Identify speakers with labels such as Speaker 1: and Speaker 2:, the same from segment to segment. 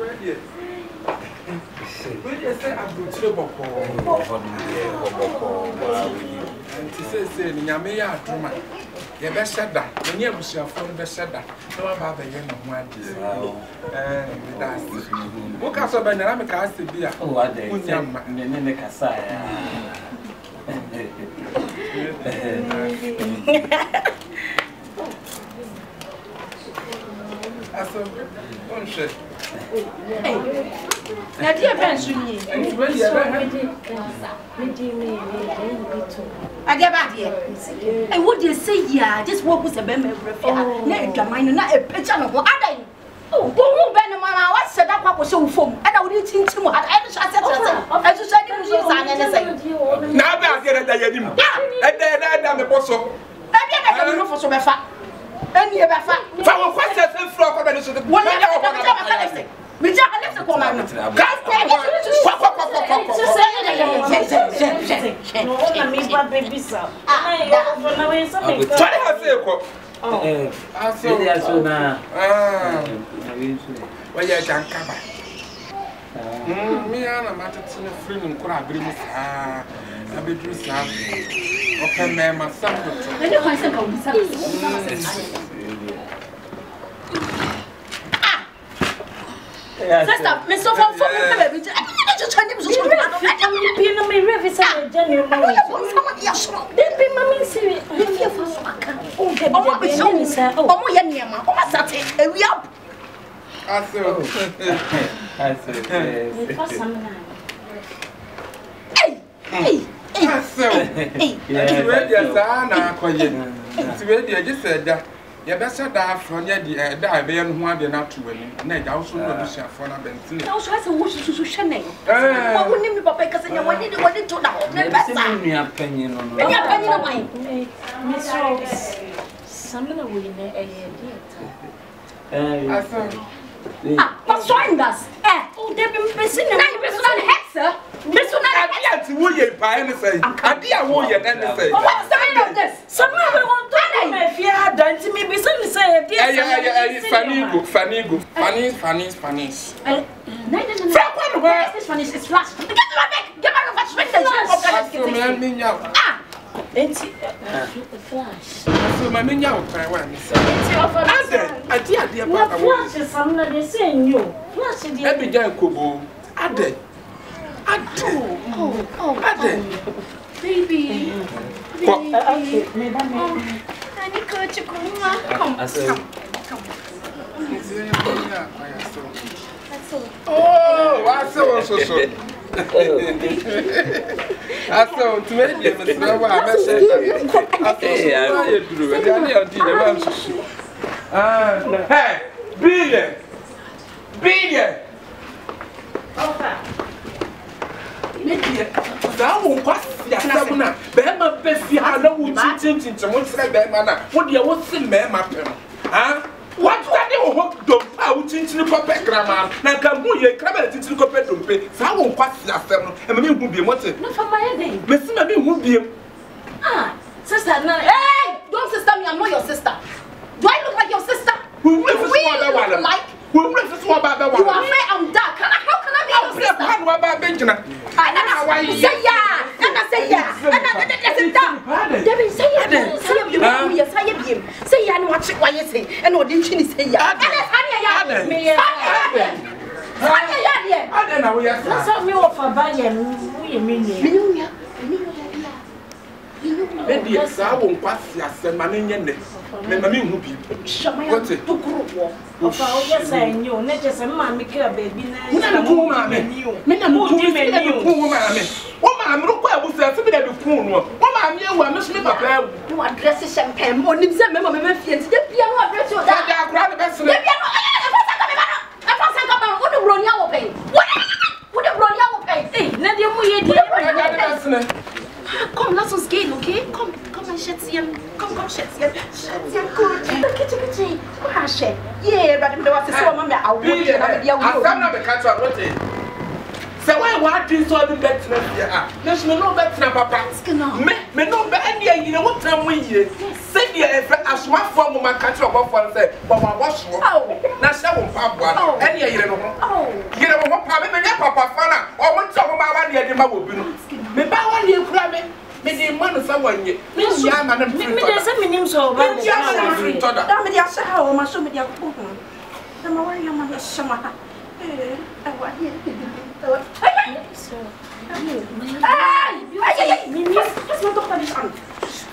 Speaker 1: We just say I'm going to Boko. And to say, Yamea Druma, your best said that. The near was your phone best said that. No about the end of one. And that's what comes up and I'm a cast to be a whole day. And the Casaya. I saw one shit.
Speaker 2: Now, dear Benson, I get back here. And what you say, yeah, this work was a memory. Not a picture of what I did. Oh, go Ben, Mamma, what said that was so full. And I would eat him too much. I said, now I get it. And then I done the bottle. I don't know for some fact. And you have a fact. If I was questions flock of the one hour. We just left the woman. Sister, Miss Sophia, I just trying to do something. I'm being a river, genuine. Then be mammy, see, if you for so I can't. Oh, what we show me, sir. Oh, my Yama, oh, that's it. We up. I saw. Hey, I just said that. You better die from the die being one day not to win. Nay, I also know this for a bench. Also, I wish to Chanel. I wouldn't be because I wanted to know. Never me opinion on your opinion of mine. Miss Rose, some of the women I thought. What's wrong, us? Oh, they've been missing a head, sir. Miss One, to William by anything. I dear warrior, then say. What's the end of this? Some of them want to if you had done to me, be some say, Fanny. Spanish is flash. Get out of that. Flash. So, my minion, I dear, flash is somebody saying you. Flash is the Abigail Kubo. Ade. Baby. Oh, I saw so. I saw to make you I won't pass Yasabuna. Bema Bessie, I know what you think to one side by manner. What do you want to say, huh? What don't out into the puppet grammar? Now come here, come into the puppet to pay. So I won't pass Yasabuna, and me will be wanted. Not for my head. Miss Mammy would be. Ah, sister, hey, don't sister me, I'm not your sister. Do I look like your sister? Who look like? Who lives what about the one? You are afraid I'm dark. How can I be your sister? I'm about Benjamin. I say yeah. And I say yeah. And I say that. Devin say yeah. Say yeah. And watch it while you say. And what didn't you say yeah? And it's honey yeah. I don't know. Let's have me off a buy we mean. Maybe a sound pass as a man in your Mammy will be. What's it? To group. Yes, I knew. Not just a man, make a baby. Never cool, mammy. Men are moving. What I'm not quite with that. Somebody have a phone. What I'm here, I must live up there. You want dresses champagne. One of them, Mamma, my fiance. The piano address your dad. I grab the best. The piano. I pass a couple. What a run your pay. What a run your pay. Hey, Nadia, we come, let's us get okay? Come and shit him. Come, shit him. Good. Kitty. Wash it. Yeah, but there was a so mamma. I will be I'm the catch of rotate. So why do so the bet? There's no bet, Papa. Me no bet, you know what time we said you as one form of my country of one say, but I wash. Oh, that's how Papa. Any you know. Oh,
Speaker 1: fana o mo tso mo ma ba ne de ma wo bi no me ba won ne kura me the man of someone ye. Me ya man am free. Me dey say me nim so ba. Me ya man am free to da. Da me dey say ha o ma so me dey ko ho. Da ma wa ya ma dey shama ha. Awa ye. So. Ay, me nim. Let's not talk about this on.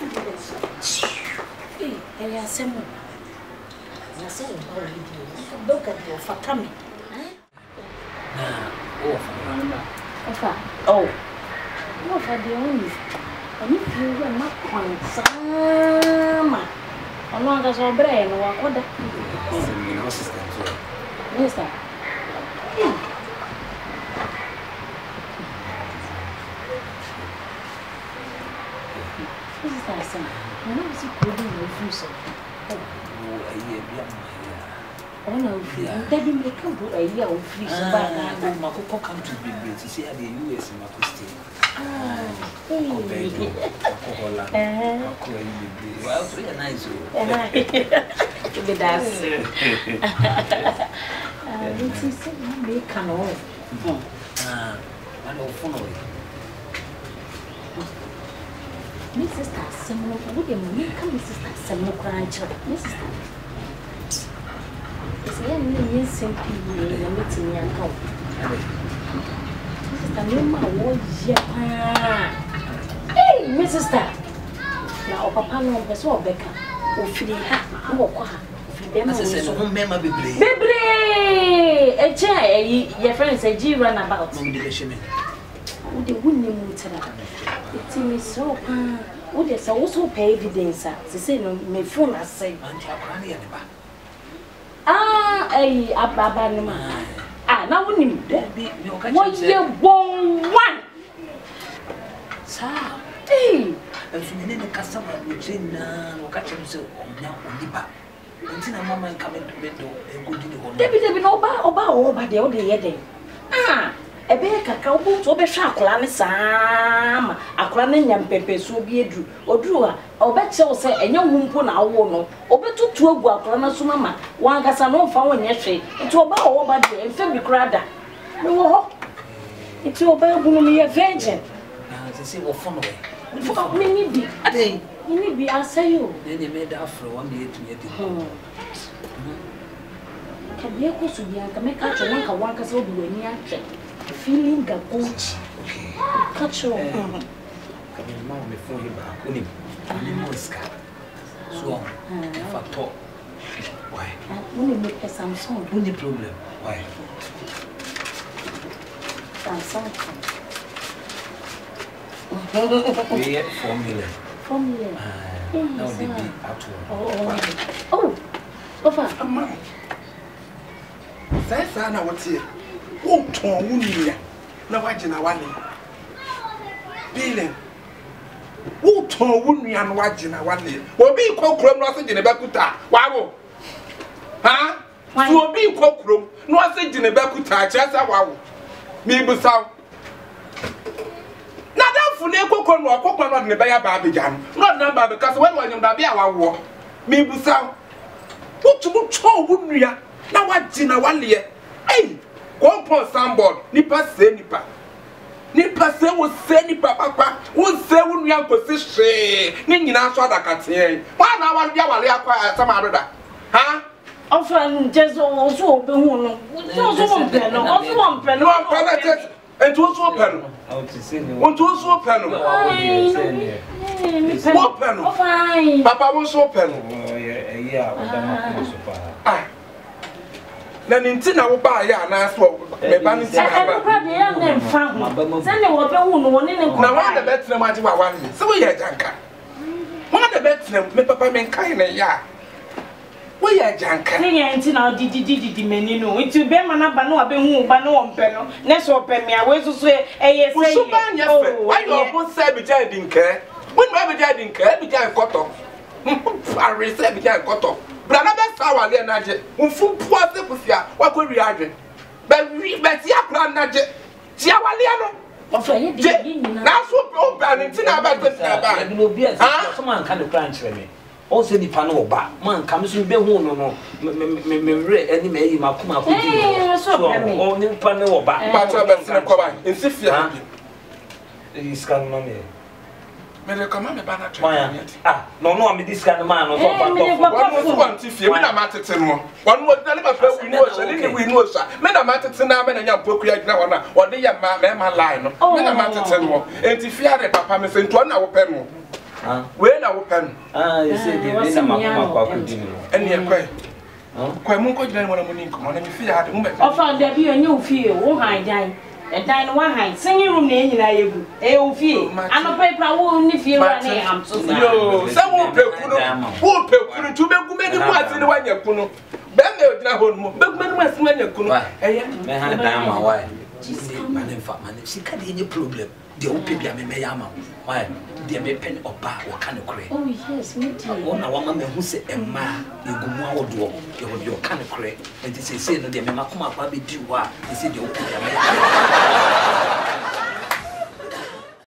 Speaker 1: Ya semo. Ya semo ba video. Do ka do fa kame. Ofa. Oh. Ofa dey only. Ani fiu ya makwan sama. Ono anga so bre no wakoda. Ni sister so. Sister. Sister sa. Ono si kodi no fiu so. Oh, aye bia ma. Ona ofi. Daddy me kan do aye a ofi so ba na makoko come to be to see the US makosti. Well, pretty nice. To be that's it is me can all. I don't follow it. Mrs. Samuel, would you make a Mrs. Samuel Crancher? Mrs. It's a young simply meeting your home. Hey, Mrs. Star. Now, Papa, no, there's all Becca. Oh, Philly, walk her. Baby, a chair, your friends say, G run about. Would the women tell her? It's me so. Would they also pay evidence? They say, no, my phone, I say, Abba. Ah, now we need that be one year one. Sir, hey, and from the customer, which in catch himself on the back. Until a moment coming to bed, and good in the Debbie, no bar, the old day. Ah, a baker cowboy to be sharp, Sam, a craning and peppers will be a drew, or drewer, or bet so say, and young woman our woman, or bet to 2 guacana sumama, one gas and no found yesterday, into a bow over the and Femi Crada. No, it's your bell woman, a virgin. They say, well, from away. For me, be a day, you need be, I'll say you. Then they made up for 1 year to get home. Can be a course to be a make catch a one case will be when you feeling the boat. Okay. Catch your mom before you back. Only more scar. So, if I talk, why? Only make a Samsung. Only problem. Why? Samsung. We have formula. Formula. Now they be at oh, over. Say, son, what's here? Oh, Tonya. Now, watching a one. Billing. Oh, Tonya, and watching a one. Will be cockrum, nothing in a bakuta. Wow. Huh? Will be cockrum, nothing in a bakuta. Just a wow. Me, but so. Now, that for the cockrum or cockrum in the Bayer Barbigan. Not number because when you're baby, our war. Me, but so. What to look so wouldn't you? Now, watching a 1 year. Hey! One point sandboard, nipa say nipa. Nipa say will say nipa papa, won't say when we are position. Nina saw that cat here. Why now one day while they acquire some other? Huh? Often just also open one. Also pen, also one pen, one pen, and two so pen. One two so pen. One pen. Papa was so pen. Yeah, na nintina wo ba ya na so me ba nintina ba e ya na mfa ho se ne wo be hu no woni ne ko na wa na betre ma ji wa wan se wo ye janka wa na betre me papa me kai na ya wo ye janka ne ye ntina di meni no nti be ma na ba no wa be hu ba no wo mpe no ne so pe me a we so e ye se so ba nya fe why you go say be ja dinka when ma be ja dinka be ja koto ari say be ja koto Brana be sawa le na je. Unfu puwa se kusia wa ko wi adwe. Be ti akra na je. Ti awale no. Ofa ye di na so o ba ni ti na ba te na ba. Bi obi a so man kan kra nchire me.
Speaker 3: all say nipa no ba man kam so be hu no me re ani me yi makoma ko di so o nipa no ba
Speaker 1: ba to be sene ko ba ensi fia
Speaker 3: bi scan no me
Speaker 1: me come me ba na try
Speaker 3: no me this kind man no so ba
Speaker 1: to one want to fie me na matete no one mo na ba fa we no so ni we no so me na matete na me na nya poku agina wona o de ya ma line no me na matete no enti fia de papa me se nto na wo pe no we na wo pen
Speaker 3: you say the na makoma kwa kudini
Speaker 1: eni ekwe kwa mu ko gina mo na mo ni nko na me fie ha de mo be
Speaker 2: ofa da bi onye ofie wo han dan dan no wa han singing room na enyina yegu ofie anopa pra wo ni fie wa na am so
Speaker 1: yo se wo pekunu tu be gume ni mu ati ni wa nyakunu be me ogina ho no be gume ni mu ati wa nyakunu
Speaker 3: me han dan ma why manfa sika de any problem de wo pe bia me ya ma why de me pen oba wo kan kore
Speaker 2: oh yes me too
Speaker 3: wona wa ma me hu se emma egumu awodo ye wo de kan kore enti se no de me makoma akwa be di wa se de wo pe bia me